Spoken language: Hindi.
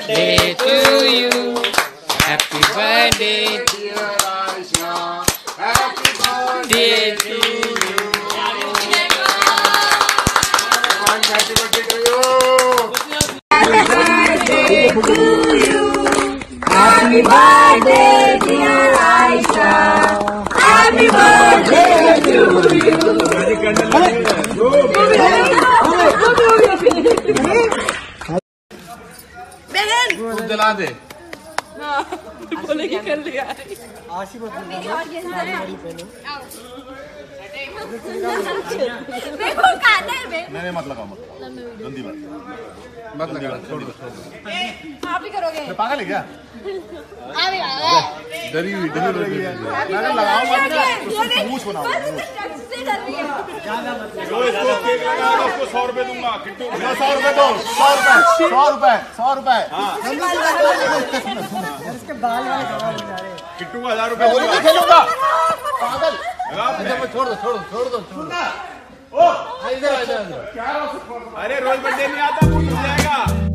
birthday to you. Happy birthday dear Aisha. Happy birthday to you. Happy birthday to you. Happy birthday to you. Happy birthday dear Aisha. Happy birthday to you. बहन दिला दे बोले कि कर लिया नहीं मत लगाओ गंदी बात मत लगा छोड़ दो आप ही करोगे पागल है क्या डरी हुई लगाओ मूछ बनाओ आपको 100 रुपए दूंगा 100 रुपए दो 100 रुपए इसके बाल किट्टू को 1000 रुपए नहीं खेलूंगा पागल छोड़ दो ओ इधर अरे रोज बर्थडे नहीं आता, जाएगा।